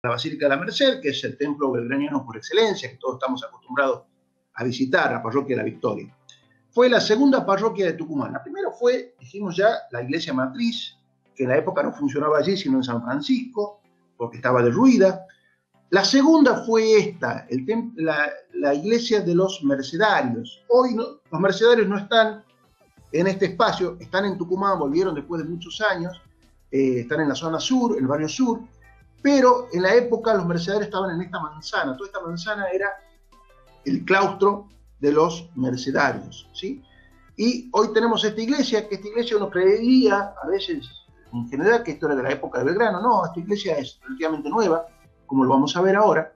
la Basílica de la Merced, que es el templo belgraniano por excelencia, que todos estamos acostumbrados a visitar, la parroquia de la Victoria. Fue la segunda parroquia de Tucumán. La primera fue, dijimos ya, la iglesia matriz, que en la época no funcionaba allí, sino en San Francisco, porque estaba derruida. La segunda fue esta, la iglesia de los mercedarios. Hoy no, los mercedarios no están en este espacio, están en Tucumán, volvieron después de muchos años, están en la zona sur, el barrio sur, pero en la época los mercedarios estaban en esta manzana. Toda esta manzana era el claustro de los mercedarios, ¿sí? Y hoy tenemos esta iglesia, que esta iglesia uno creería, a veces, en general, que esto era de la época de Belgrano. No, esta iglesia es relativamente nueva, como lo vamos a ver ahora,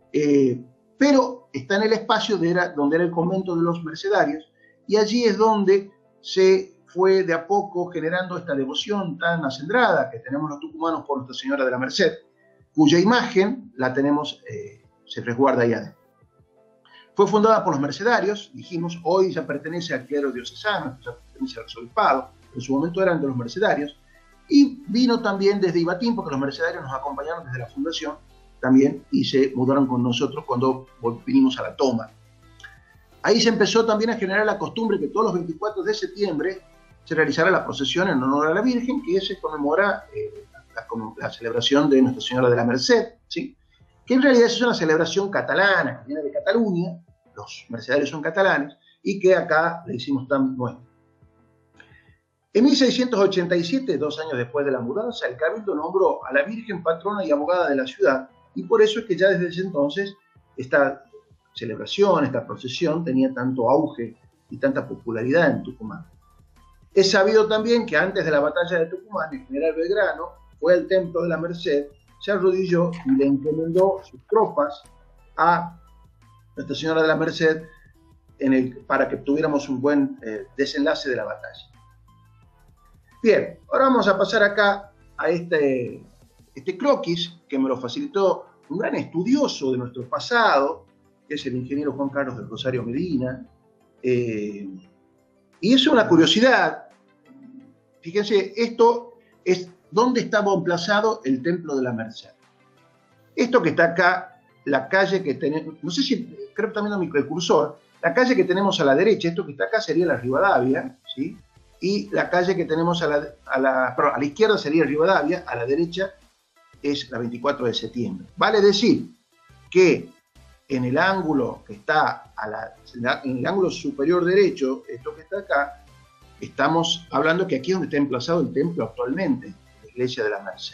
pero está en el espacio donde era el convento de los mercedarios, y allí es donde se fue de a poco generando esta devoción tan acendrada que tenemos los tucumanos por Nuestra Señora de la Merced, cuya imagen la tenemos, se resguarda ahí adentro. Fue fundada por los mercedarios, dijimos, hoy ya pertenece al clero diocesano, ya pertenece al arzobispado, en su momento eran de los mercedarios, y vino también desde Ibatín, porque los mercedarios nos acompañaron desde la fundación también, y se mudaron con nosotros cuando vinimos a la toma. Ahí se empezó también a generar la costumbre que todos los 24 de septiembre se realizara la procesión en honor a la Virgen, que se conmemora la celebración de Nuestra Señora de la Merced, ¿sí? Que en realidad es una celebración catalana, que viene de Cataluña, los mercedarios son catalanes, y que acá le hicimos tan bueno. En 1687, 2 años después de la mudanza, el Cabildo nombró a la Virgen patrona y abogada de la ciudad, y por eso es que ya desde ese entonces esta celebración, esta procesión tenía tanto auge y tanta popularidad en Tucumán. Es sabido también que antes de la batalla de Tucumán, el general Belgrano fue al templo de la Merced, se arrodilló y le encomendó sus tropas a Nuestra Señora de la Merced para que tuviéramos un buen desenlace de la batalla. Bien, ahora vamos a pasar acá a este croquis que me lo facilitó un gran estudioso de nuestro pasado, que es el ingeniero Juan Carlos del Rosario Medina. Y es una curiosidad. Fíjense, esto es donde estaba emplazado el templo de la Merced. Esto que está acá, la calle que tenemos, no sé si, creo que también en mi precursor, la calle que tenemos a la derecha, esto que está acá sería la Rivadavia, ¿sí? Y la calle que tenemos a la izquierda sería Rivadavia, a la derecha es la 24 de septiembre. Vale decir que en el ángulo que está en el ángulo superior derecho, esto que está acá, estamos hablando que aquí es donde está emplazado el templo actualmente, la iglesia de la Merced.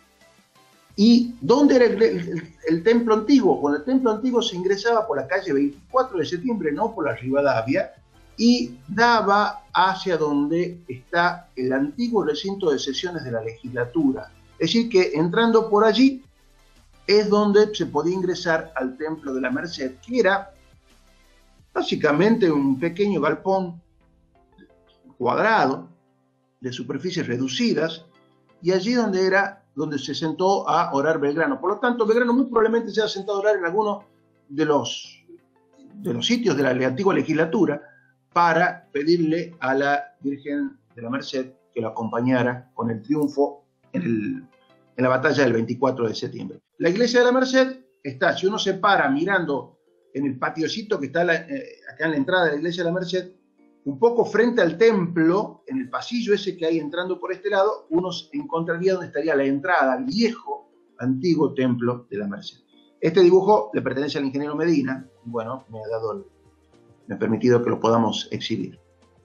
¿Y dónde era el templo antiguo? Bueno, el templo antiguo se ingresaba por la calle 24 de septiembre, no por la Rivadavia, y daba hacia donde está el antiguo recinto de sesiones de la legislatura. Es decir, que entrando por allí es donde se podía ingresar al templo de la Merced, que era básicamente un pequeño galpón cuadrado, de superficies reducidas, y allí donde se sentó a orar Belgrano. Por lo tanto, Belgrano muy probablemente se ha sentado a orar en alguno de los sitios de la antigua legislatura para pedirle a la Virgen de la Merced que lo acompañara con el triunfo en la batalla del 24 de septiembre. La iglesia de la Merced está, si uno se para mirando en el patiocito que está acá en la entrada de la iglesia de la Merced, un poco frente al templo, en el pasillo ese que hay entrando por este lado, uno encontraría donde estaría la entrada al viejo, antiguo templo de la Merced. Este dibujo le pertenece al ingeniero Medina, y bueno, me ha permitido que lo podamos exhibir.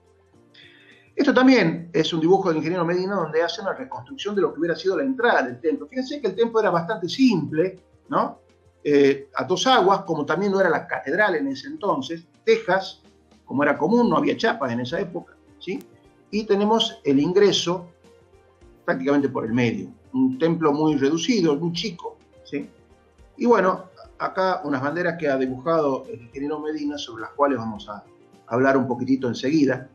Esto también es un dibujo del ingeniero Medina donde hace una reconstrucción de lo que hubiera sido la entrada del templo. Fíjense que el templo era bastante simple, ¿no? A 2 aguas, como también no era la catedral en ese entonces, tejas, como era común, no había chapas en esa época, ¿sí? Y tenemos el ingreso prácticamente por el medio, un templo muy reducido, muy chico, ¿sí? Y bueno, acá unas banderas que ha dibujado el ingeniero Medina, sobre las cuales vamos a hablar un poquitito enseguida.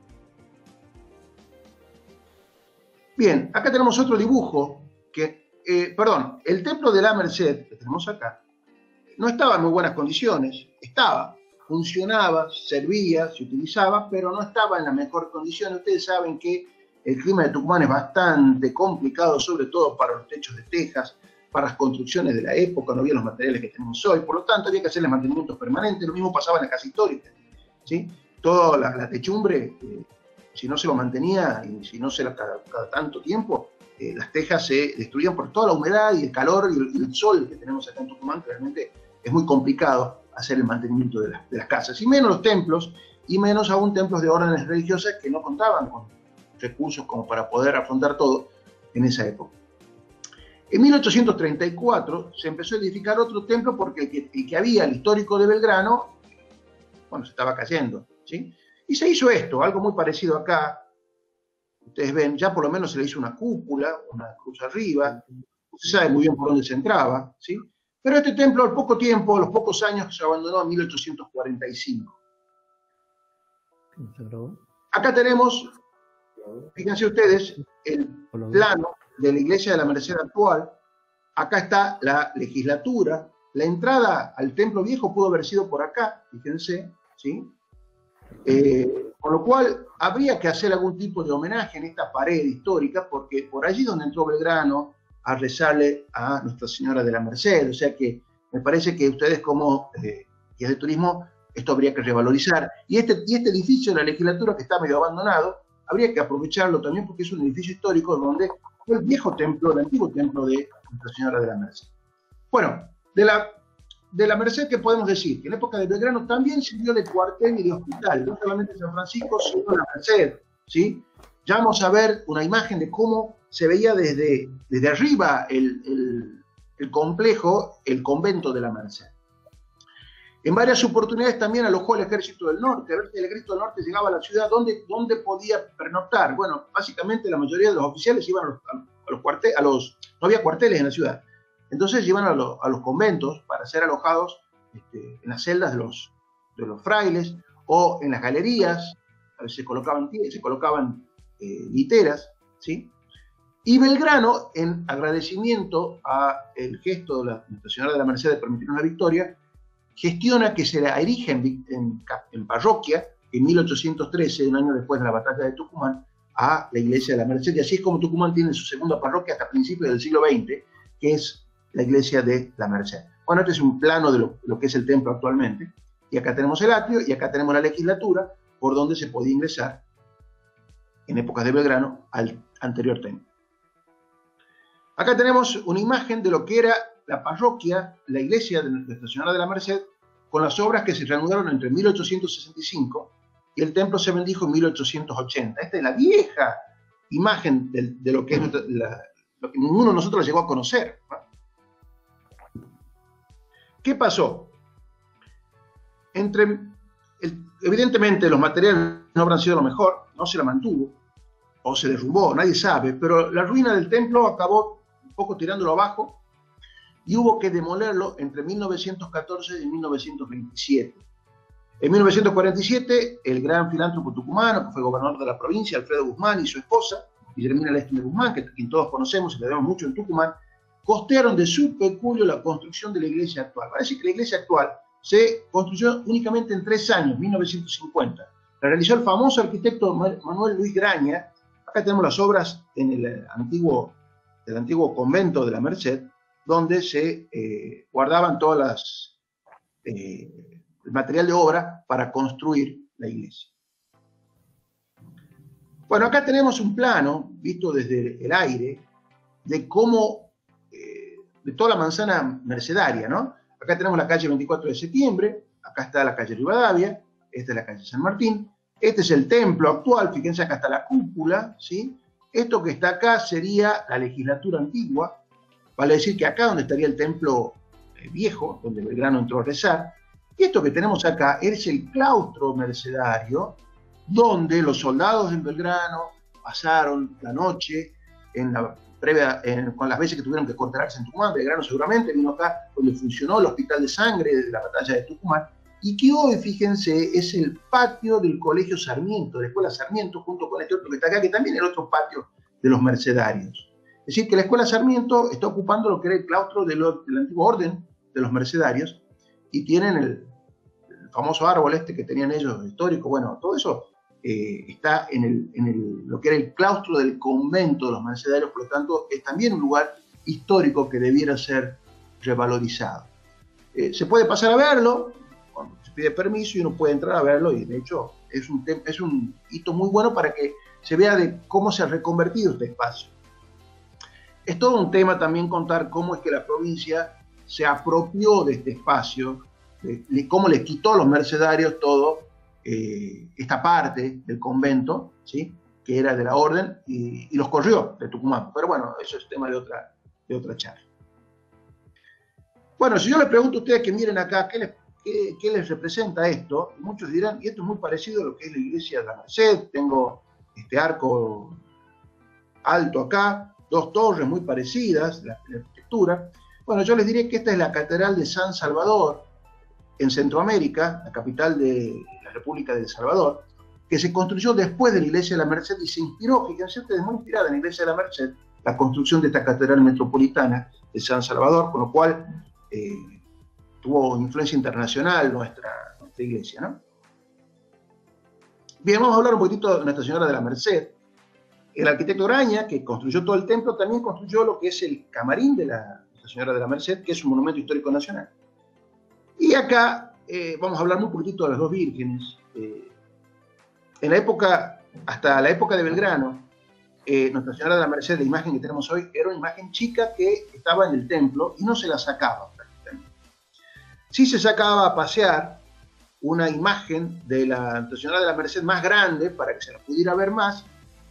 Bien, acá tenemos otro dibujo el templo de la Merced, que tenemos acá, no estaba en muy buenas condiciones, funcionaba, servía, se utilizaba, pero no estaba en la mejor condición. Ustedes saben que el clima de Tucumán es bastante complicado, sobre todo para los techos de tejas. para las construcciones de la época, no había los materiales que tenemos hoy, por lo tanto había que hacerle mantenimientos permanentes, lo mismo pasaba en la casa histórica, ¿sí? Toda la techumbre, si no se lo mantenía, y si no se la cada tanto tiempo, las tejas se destruían por toda la humedad y el calor y el sol que tenemos acá en Tucumán, que realmente es muy complicado hacer el mantenimiento de las casas, y menos los templos, y menos aún templos de órdenes religiosas que no contaban con recursos como para poder afrontar todo en esa época. En 1834 se empezó a edificar otro templo porque el que había, el histórico de Belgrano, bueno, se estaba cayendo, ¿sí? Y se hizo esto, algo muy parecido acá. Ustedes ven, ya por lo menos se le hizo una cúpula, una cruz arriba, se sabe muy bien por dónde se entraba, ¿sí? Pero este templo al poco tiempo, a los pocos años, se abandonó en 1845. Acá tenemos, fíjense ustedes, el plano de la iglesia de la Merced actual. Acá está la legislatura. La entrada al templo viejo pudo haber sido por acá, fíjense, ¿sí? Con lo cual habría que hacer algún tipo de homenaje en esta pared histórica, porque por allí donde entró Belgrano a rezarle a Nuestra Señora de la Merced. O sea que me parece que ustedes como guías de turismo, esto habría que revalorizar. Y este edificio de la legislatura, que está medio abandonado, habría que aprovecharlo también porque es un edificio histórico donde fue el viejo templo, el antiguo templo de Nuestra Señora de la Merced. Bueno, de la Merced, ¿qué podemos decir? Que en la época de Belgrano también sirvió de cuartel y de hospital, no solamente San Francisco, sino la Merced, ¿sí? Ya vamos a ver una imagen de cómo se veía desde arriba el complejo, el convento de la Merced. En varias oportunidades también alojó el Ejército del Norte, a ver si el Ejército del Norte llegaba a la ciudad, ¿dónde podía pernoctar? Bueno, básicamente la mayoría de los oficiales iban a los cuarteles, no había cuarteles en la ciudad, entonces iban a los conventos para ser alojados en las celdas de los frailes o en las galerías. A veces se colocaban literas, ¿sí? Y Belgrano, en agradecimiento al gesto de Nuestra Señora de la Merced de permitirnos la victoria, gestiona que se la erige en parroquia en 1813, un año después de la batalla de Tucumán, a la iglesia de la Merced. Y así es como Tucumán tiene su segunda parroquia hasta principios del siglo XX, que es la iglesia de la Merced. Bueno, este es un plano de lo que es el templo actualmente. Y acá tenemos el atrio y acá tenemos la legislatura, por donde se podía ingresar en épocas de Belgrano al anterior templo. Acá tenemos una imagen de lo que era la parroquia, la iglesia de Nuestra Señora de la Merced, con las obras que se reanudaron entre 1865 y el templo se bendijo en 1880. Esta es la vieja imagen de lo que es lo que ninguno de nosotros llegó a conocer, ¿no? ¿Qué pasó? Evidentemente los materiales no habrán sido lo mejor, no se la mantuvo, o se derrumbó, nadie sabe, pero la ruina del templo acabó un poco tirándolo abajo y hubo que demolerlo entre 1914 y 1927. En 1947, el gran filántropo tucumano, que fue gobernador de la provincia, Alfredo Guzmán, y su esposa, Guillermina Lestin de Guzmán, que quien todos conocemos y le debemos mucho en Tucumán, costearon de su peculio la construcción de la iglesia actual. Parece que la iglesia actual se construyó únicamente en 3 años, 1950. La realizó el famoso arquitecto Manuel Luis Graña. Acá tenemos las obras en el antiguo convento de la Merced, donde se guardaban todas el material de obra para construir la iglesia. Bueno, acá tenemos un plano, visto desde el aire, de cómo, de toda la manzana mercedaria, ¿no? Acá tenemos la calle 24 de septiembre, acá está la calle Rivadavia, esta es la calle San Martín, este es el templo actual, fíjense acá está la cúpula, ¿sí? Esto que está acá sería la legislatura antigua, vale decir que acá donde estaría el templo viejo, donde Belgrano entró a rezar, y esto que tenemos acá es el claustro mercedario, donde los soldados de Belgrano pasaron la noche con las veces que tuvieron que cortarse en Tucumán. Belgrano seguramente vino acá donde funcionó el hospital de sangre de la batalla de Tucumán, y que hoy, fíjense, es el patio del Colegio Sarmiento, de la Escuela Sarmiento, junto con este otro que está acá, que también es el otro patio de los mercedarios. Es decir, que la Escuela Sarmiento está ocupando lo que era el claustro del antiguo orden de los mercedarios, y tienen el famoso árbol este que tenían ellos, histórico. Bueno, todo eso está en lo que era el claustro del convento de los mercedarios, por lo tanto, es también un lugar histórico que debiera ser revalorizado. Se puede pasar a verlo, cuando se pide permiso y uno puede entrar a verlo, y de hecho es un hito muy bueno para que se vea de cómo se ha reconvertido este espacio. Es todo un tema también contar cómo es que la provincia se apropió de este espacio, de cómo les quitó a los mercedarios todo esta parte del convento, ¿sí?, que era de la orden, y los corrió de Tucumán. Pero bueno, eso es tema de otra charla. Bueno, si yo les pregunto a ustedes que miren acá, ¿qué les representa esto? Y muchos dirán, y esto es muy parecido a lo que es la iglesia de la Merced. Tengo este arco alto acá, dos torres muy parecidas, la arquitectura. Bueno, yo les diré que esta es la Catedral de San Salvador, en Centroamérica, la capital de la República de El Salvador, que se construyó después de la iglesia de la Merced y se inspiró, fíjense ustedes, muy inspirada en la iglesia de la Merced, la construcción de esta catedral metropolitana de San Salvador, con lo cual tuvo influencia internacional nuestra iglesia, ¿no? Bien, vamos a hablar un poquitito de Nuestra Señora de la Merced. El arquitecto Graña, que construyó todo el templo, también construyó lo que es el camarín de Nuestra Señora de la Merced, que es un monumento histórico nacional. Y acá vamos a hablar muy poquitito de las dos vírgenes. En la época, hasta la época de Belgrano, Nuestra Señora de la Merced, la imagen que tenemos hoy, era una imagen chica que estaba en el templo y no se la sacaba prácticamente. Sí se sacaba a pasear una imagen de la Nuestra Señora de la Merced más grande, para que se la pudiera ver más,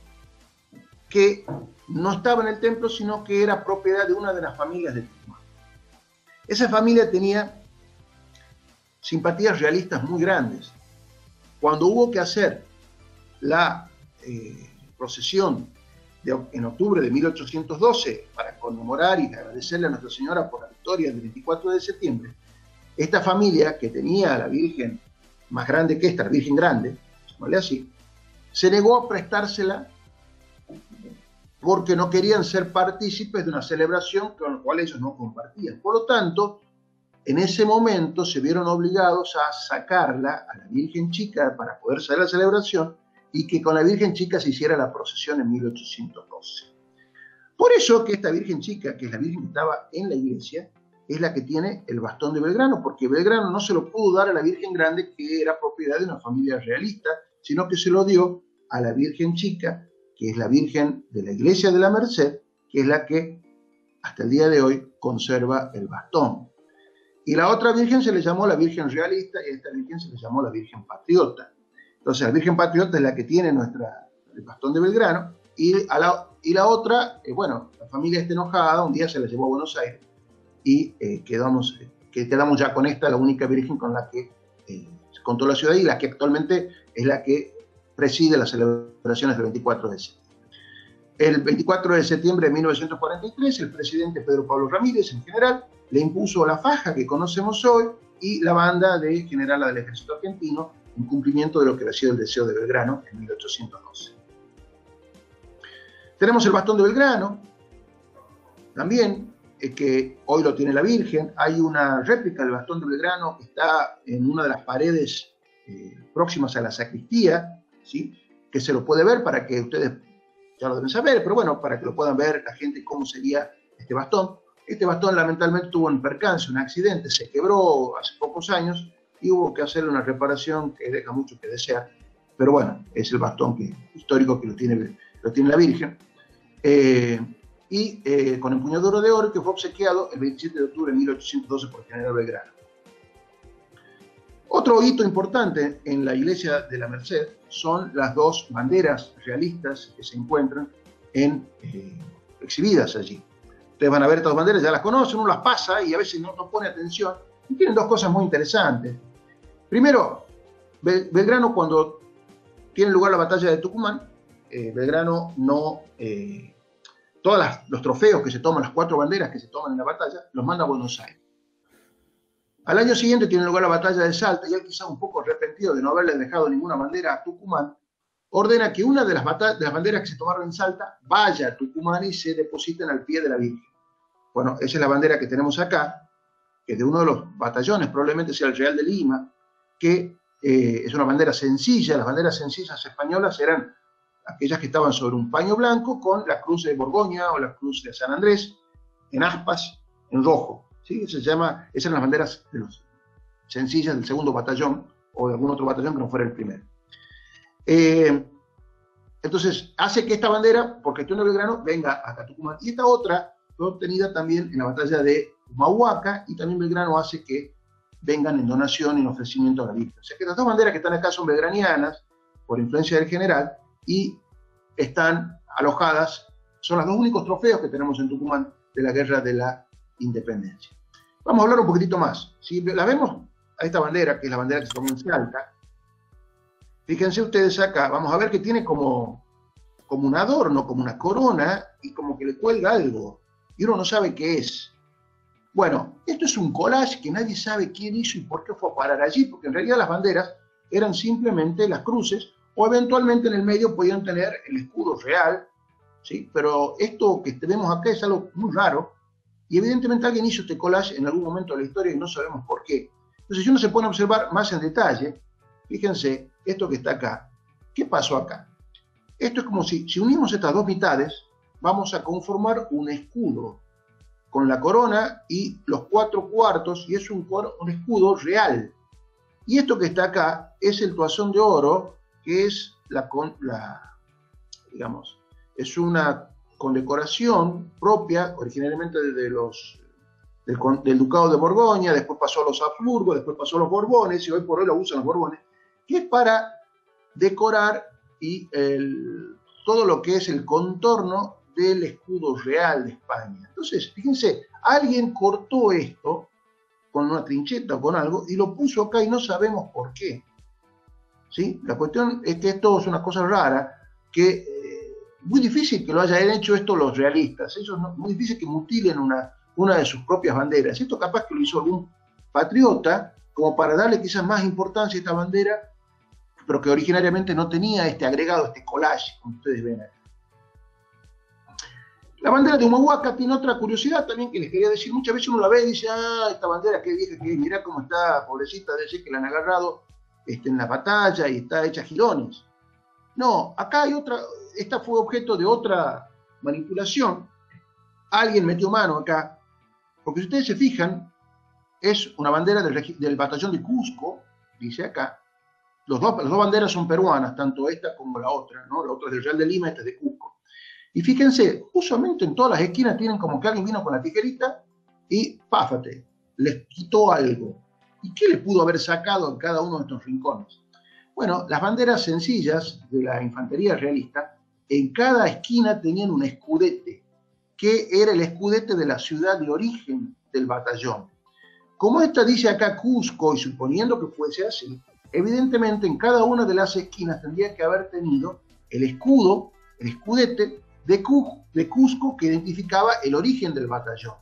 que no estaba en el templo, sino que era propiedad de una de las familias de Tucumán. Esa familia tenía simpatías realistas muy grandes. Cuando hubo que hacer la procesión en octubre de 1812 para conmemorar y agradecerle a Nuestra Señora por la victoria del 24 de septiembre, esta familia, que tenía a la Virgen más grande que esta, la Virgen Grande, llamarle así, se negó a prestársela porque no querían ser partícipes de una celebración con la cual ellos no compartían. Por lo tanto, en ese momento se vieron obligados a sacarla a la Virgen Chica para poder hacer la celebración y que con la Virgen Chica se hiciera la procesión en 1812. Por eso que esta Virgen Chica, que es la Virgen que estaba en la iglesia, es la que tiene el bastón de Belgrano, porque Belgrano no se lo pudo dar a la Virgen Grande, que era propiedad de una familia realista, sino que se lo dio a la Virgen Chica, que es la Virgen de la iglesia de la Merced, que es la que hasta el día de hoy conserva el bastón. Y la otra Virgen se le llamó la Virgen Realista, y a esta Virgen se le llamó la Virgen Patriota. Entonces la Virgen Patriota es la que tiene el bastón de Belgrano, y la otra, bueno, la familia está enojada, un día se la llevó a Buenos Aires, y quedamos ya con esta, la única Virgen con la que se contó la ciudad, y la que actualmente es la que preside las celebraciones del 24 de septiembre. El 24 de septiembre de 1943, el presidente Pedro Pablo Ramírez, en general, le impuso la faja que conocemos hoy y la banda de generala del ejército argentino, en cumplimiento de lo que había sido el deseo de Belgrano en 1812. Tenemos el bastón de Belgrano, también, que hoy lo tiene la Virgen. Hay una réplica del bastón de Belgrano que está en una de las paredes próximas a la sacristía, ¿sí?, que se lo puede ver, para que ustedes ya lo deben saber, pero bueno, para que lo puedan ver la gente cómo sería este bastón. Este bastón lamentablemente tuvo un percance, un accidente, se quebró hace pocos años y hubo que hacerle una reparación que deja mucho que desear, pero bueno, es el bastón histórico que lo tiene la Virgen. Con empuñadura de oro, que fue obsequiado el 27 de octubre de 1812 por el general Belgrano. Otro hito importante en la iglesia de la Merced son las dos banderas realistas que se encuentran exhibidas allí. Ustedes van a ver estas banderas, ya las conocen, uno las pasa y a veces no pone atención. Y tienen dos cosas muy interesantes. Primero, Belgrano, cuando tiene lugar la batalla de Tucumán, Belgrano todos los trofeos que se toman, las 4 banderas que se toman en la batalla, los manda a Buenos Aires. Al año siguiente tiene lugar la batalla de Salta, y él, quizá un poco arrepentido de no haberle dejado ninguna bandera a Tucumán, ordena que una de las banderas que se tomaron en Salta vaya a Tucumán y se depositen al pie de la Virgen. Bueno, esa es la bandera que tenemos acá, que es de uno de los batallones, probablemente sea el Real de Lima, que es una bandera sencilla. Las banderas sencillas españolas eran aquellas que estaban sobre un paño blanco con la cruz de Borgoña o la cruz de San Andrés. en aspas, en rojo. ¿Sí? Esas eran las banderas de los sencillas del segundo batallón o de algún otro batallón que no fuera el primero. Entonces, hace que esta bandera, por gestión de Belgrano, venga a Tucumán. Y esta otra fue obtenida también en la batalla de Humahuaca, y también Belgrano hace que vengan en donación y en ofrecimiento a la vista. O sea que las dos banderas que están acá son belgranianas, por influencia del general, y están alojadas, son los dos únicos trofeos que tenemos en Tucumán de la Guerra de la Independencia. Vamos a hablar un poquitito más. Si la vemos a esta bandera, que es la bandera que se tomó en Salta, fíjense ustedes acá, vamos a ver que tiene como un adorno, como una corona, y como que le cuelga algo, y uno no sabe qué es. Bueno, esto es un collage que nadie sabe quién hizo y por qué fue a parar allí, porque en realidad las banderas eran simplemente las cruces, o eventualmente en el medio podían tener el escudo real, ¿sí? Pero esto que tenemos acá es algo muy raro, y evidentemente alguien hizo este collage en algún momento de la historia y no sabemos por qué. Entonces, si uno se pone a observar más en detalle, fíjense esto que está acá. ¿Qué pasó acá? Esto es como si unimos estas dos mitades, vamos a conformar un escudo con la corona y los 4 cuartos, y es un escudo real. Y esto que está acá es el toazón de oro, que es digamos, es una condecoración propia, originalmente del Ducado de Borgoña, después pasó a los Habsburgo, después pasó a los Borbones, y hoy por hoy lo usan los Borbones, que es para decorar todo lo que es el contorno del escudo real de España. Entonces, fíjense, alguien cortó esto con una trincheta o con algo y lo puso acá y no sabemos por qué. ¿Sí? La cuestión es que esto es una cosa rara, que muy difícil que lo hayan hecho esto los realistas. Ellos muy difícil que mutilen una de sus propias banderas. Esto capaz que lo hizo algún patriota, como para darle quizás más importancia a esta bandera, pero que originariamente no tenía este agregado, este collage, como ustedes ven acá. La bandera de Humahuaca tiene otra curiosidad también que les quería decir. Muchas veces uno la ve y dice, esta bandera qué vieja que es, mirá cómo está, pobrecita, debe ser que la han agarrado en la batalla y está hecha girones. No, acá hay otra, esta fue objeto de otra manipulación. Alguien metió mano acá, porque si ustedes se fijan, es una bandera del batallón de Cusco, dice acá. Las dos banderas son peruanas, tanto esta como la otra, ¿no? La otra es del Real de Lima, esta es de Cusco. Y fíjense, usualmente en todas las esquinas tienen como que alguien vino con la tijerita y, páfate, les quitó algo. ¿Y qué le pudo haber sacado en cada uno de estos rincones? Bueno, las banderas sencillas de la infantería realista, en cada esquina tenían un escudete, que era el escudete de la ciudad de origen del batallón. Como esta dice acá Cusco, y suponiendo que fuese así, evidentemente en cada una de las esquinas tendría que haber tenido el escudo, el escudete de Cusco que identificaba el origen del batallón.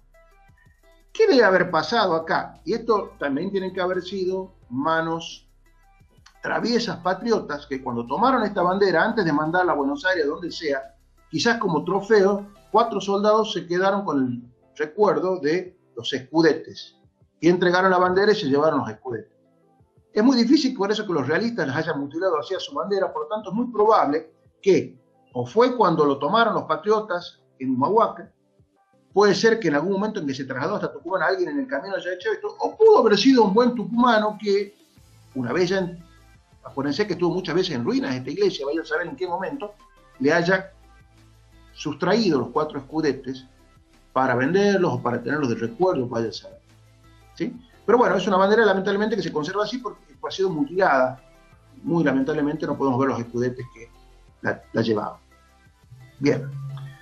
¿Qué debe haber pasado acá? Y esto también tienen que haber sido manos traviesas patriotas que cuando tomaron esta bandera, antes de mandarla a Buenos Aires, donde sea, quizás como trofeo, 4 soldados se quedaron con el recuerdo de los escudetes y entregaron la bandera y se llevaron los escudetes. Es muy difícil por eso que los realistas les hayan mutilado así a su bandera, por lo tanto es muy probable que o fue cuando lo tomaron los patriotas en Humahuaca, puede ser que en algún momento en que se trasladó hasta Tucumán alguien en el camino haya hecho esto, o pudo haber sido un buen tucumano que una vez ya, acuérdense que estuvo muchas veces en ruinas esta iglesia, vayan a saber en qué momento, le haya sustraído los 4 escudetes para venderlos o para tenerlos de recuerdo, vaya a saber. ¿Sí? Pero bueno, es una bandera lamentablemente que se conserva así porque ha sido mutilada. Muy lamentablemente no podemos ver los escudetes que la llevaban. Bien.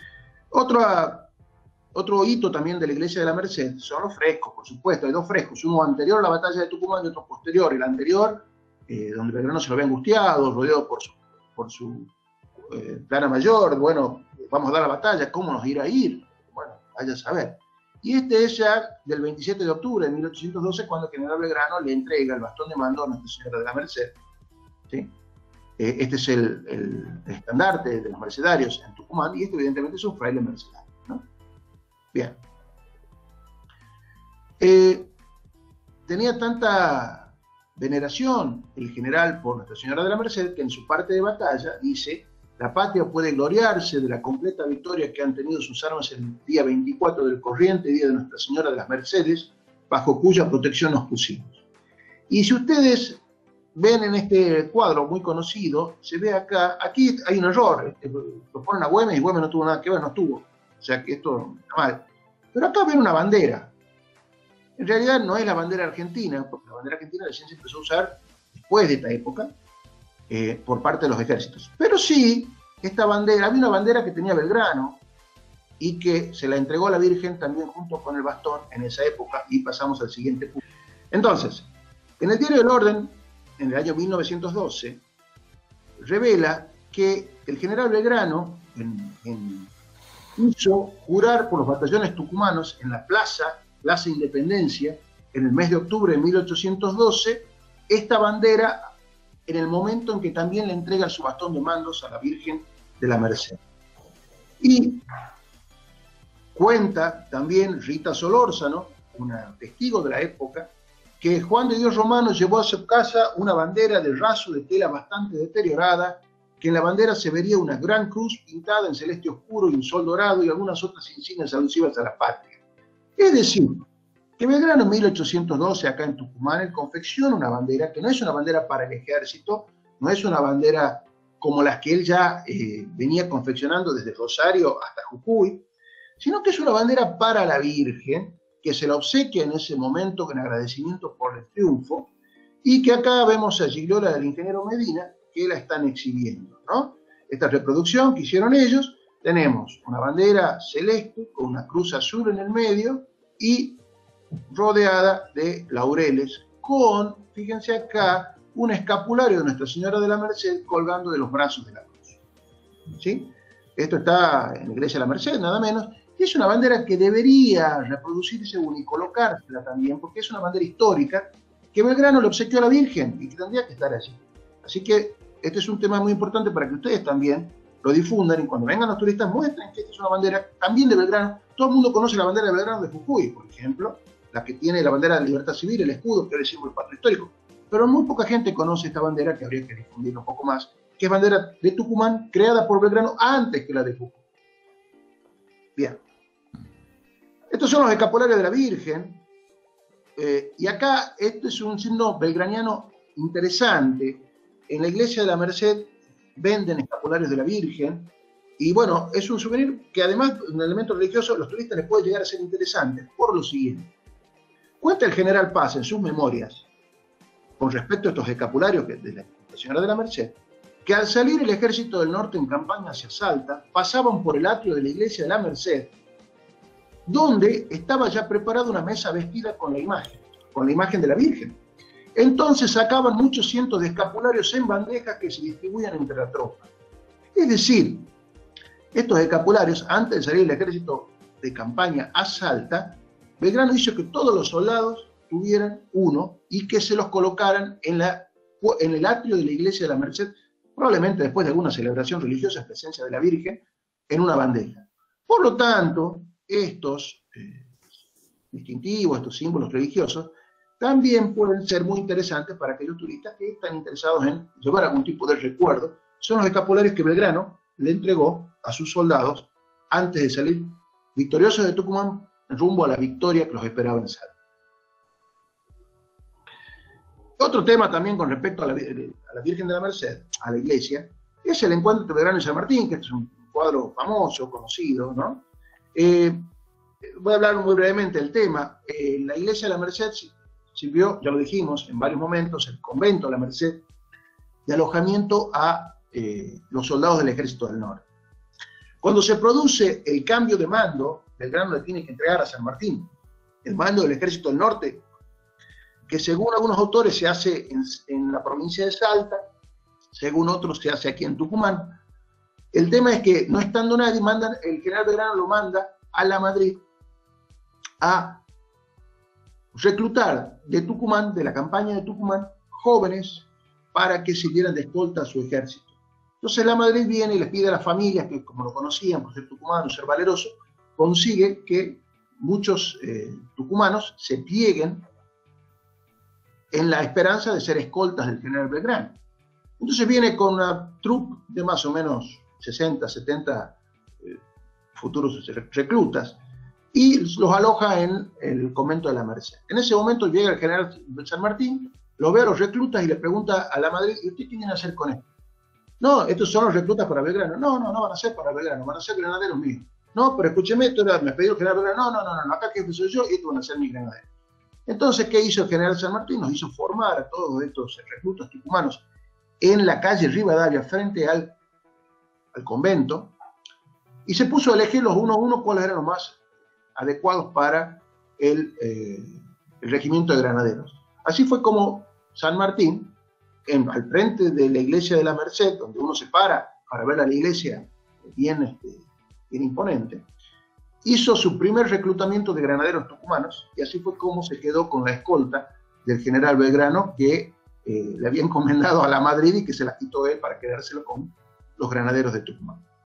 Otro hito también de la iglesia de la Merced son los frescos, por supuesto. Hay 2 frescos, uno anterior a la batalla de Tucumán y otro posterior. El anterior, donde Belgrano se lo había angustiado, rodeado por su plana mayor. Bueno, vamos a dar la batalla, ¿cómo nos irá a ir? Bueno, vaya a saber. Y este es ya del 27 de octubre de 1812, cuando el general Belgrano le entrega el bastón de mando a Nuestra Señora de la Merced. ¿Sí? Este es el estandarte de los mercedarios en Tucumán, y este evidentemente es un fraile mercedario, ¿no? Bien. Tenía tanta veneración el general por Nuestra Señora de la Merced que en su parte de batalla dice La patria puede gloriarse de la completa victoria que han tenido sus armas el día 24 del corriente, día de Nuestra Señora de las Mercedes, bajo cuya protección nos pusimos. Y si ustedes ven en este cuadro muy conocido, se ve acá, aquí hay un error, lo ponen a Güemes y Güemes no tuvo nada que ver, no estuvo. O sea que esto está mal. Pero acá ven una bandera. En realidad no es la bandera argentina, porque la bandera argentina recién se empezó a usar después de esta época, por parte de los ejércitos. Pero sí, esta bandera, había una bandera que tenía Belgrano y que se la entregó a la Virgen también junto con el bastón en esa época, y pasamos al siguiente punto. Entonces, en el Diario del Orden, en el año 1912, revela que el general Belgrano hizo jurar por los batallones tucumanos en la Plaza Independencia, en el mes de octubre de 1812, esta bandera en el momento en que también le entrega su bastón de mandos a la Virgen de la Merced. Y cuenta también Rita Solórzano, una testigo de la época, que Juan de Dios Romano llevó a su casa una bandera de raso de tela bastante deteriorada, que en la bandera se vería una gran cruz pintada en celeste oscuro y un sol dorado y algunas otras insignias alusivas a la patria. Es decir, que Belgrano en 1812, acá en Tucumán, él confecciona una bandera que no es una bandera para el ejército, no es una bandera como las que él ya venía confeccionando desde Rosario hasta Jujuy, sino que es una bandera para la Virgen, que se la obsequia en ese momento en agradecimiento por el triunfo, y que acá vemos a Gigliola del ingeniero Medina, que la están exhibiendo, ¿no? Esta reproducción que hicieron ellos, tenemos una bandera celeste con una cruz azul en el medio y rodeada de laureles, con, fíjense acá, un escapulario de Nuestra Señora de la Merced colgando de los brazos de la cruz. ¿Sí? Esto está en la Iglesia de la Merced, nada menos, y es una bandera que debería reproducirse y colocársela también, porque es una bandera histórica que Belgrano le obsequió a la Virgen y que tendría que estar allí. Así que este es un tema muy importante para que ustedes también lo difundan, y cuando vengan los turistas muestren que esta es una bandera también de Belgrano. Todo el mundo conoce la bandera de Belgrano de Jujuy, por ejemplo, la que tiene la bandera de libertad civil, el escudo, que es el símbolo patrio histórico. Pero muy poca gente conoce esta bandera, que habría que difundir un poco más, que es bandera de Tucumán, creada por Belgrano antes que la de Jujuy. Bien. Estos son los escapularios de la Virgen, y acá este es un signo belgraniano interesante. En la Iglesia de la Merced venden escapularios de la Virgen, y bueno, es un souvenir que además, un elemento religioso, a los turistas les puede llegar a ser interesante, por lo siguiente. Cuenta el general Paz en sus memorias, con respecto a estos escapularios de la Señora de la Merced, que al salir el ejército del norte en campaña hacia Salta, pasaban por el atrio de la Iglesia de la Merced, donde estaba ya preparada una mesa vestida con la imagen de la Virgen. Entonces sacaban muchos cientos de escapularios en bandejas que se distribuían entre la tropa. Es decir, estos escapularios, antes de salir el ejército de campaña a Salta, Belgrano hizo que todos los soldados tuvieran uno y que se los colocaran en el atrio de la Iglesia de la Merced, probablemente después de alguna celebración religiosa en presencia de la Virgen, en una bandeja. Por lo tanto, estos distintivos, estos símbolos religiosos, también pueden ser muy interesantes para aquellos turistas que están interesados en llevar algún tipo de recuerdo. Son los escapularios que Belgrano le entregó a sus soldados antes de salir victoriosos de Tucumán rumbo a la victoria que los esperaba en Salta. Otro tema también con respecto a la Virgen de la Merced, a la iglesia, es el encuentro entre Belgrano y San Martín, que es un cuadro famoso, conocido, ¿no? Voy a hablar muy brevemente del tema. La iglesia de la Merced sirvió, ya lo dijimos en varios momentos, el convento de la Merced, de alojamiento a los soldados del Ejército del Norte. Cuando se produce el cambio de mando, Belgrano le tiene que entregar a San Martín el mando del Ejército del Norte, que según algunos autores se hace en la provincia de Salta, según otros se hace aquí en Tucumán. El tema es que no estando nadie, el general Belgrano lo manda a la Madrid a reclutar de Tucumán, de la campaña de Tucumán, jóvenes para que sirvieran de escolta a su ejército. Entonces la Madrid viene y les pide a las familias, que como lo conocían por ser tucumanos, ser valerosos, consigue que muchos tucumanos se plieguen en la esperanza de ser escoltas del general Belgrano. Entonces viene con una troupe de más o menos 60, 70 futuros reclutas, y los aloja en el convento de la Merced. En ese momento llega el general San Martín, lo ve a los reclutas y le pregunta a la Madrid, ¿y usted qué viene a hacer con esto? No, estos son los reclutas para Belgrano. No, no, no van a ser para Belgrano, van a ser granaderos míos. No, pero escúcheme, esto era, me pidió el general Belgrano. No, no, no, no, acá que soy yo y estos van a ser mis granaderos. Entonces, ¿qué hizo el general San Martín? Nos hizo formar a todos estos reclutas tucumanos en la calle Rivadavia, frente al convento, y se puso a elegir los uno a uno cuáles eran los más adecuados para el regimiento de granaderos. Así fue como San Martín, al frente de la iglesia de la Merced, donde uno se para ver a la iglesia bien, bien imponente, hizo su primer reclutamiento de granaderos tucumanos, y así fue como se quedó con la escolta del general Belgrano, que le había encomendado a la Madrid y que se la quitó él para quedárselo con los granaderos de Tucumán.